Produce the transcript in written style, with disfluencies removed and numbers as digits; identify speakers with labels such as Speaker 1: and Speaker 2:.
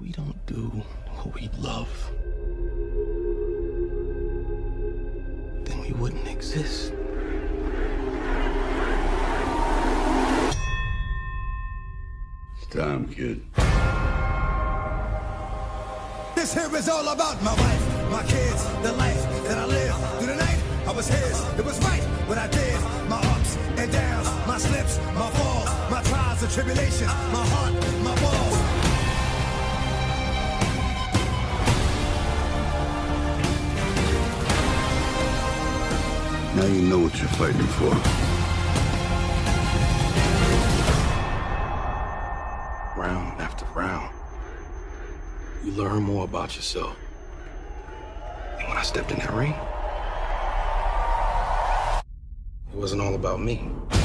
Speaker 1: we don't do what we love, then we wouldn't exist.
Speaker 2: It's time, kid.
Speaker 3: This here is all about my wife, my kids, the life that I live. Through the night, I was his. It was right what I did. My ups and downs, my slips, my falls, my trials and tribulations, my heart, my walls.
Speaker 2: Now you know what you're fighting for.
Speaker 1: Round after round, you learn more about yourself. And when I stepped in that ring, it wasn't all about me.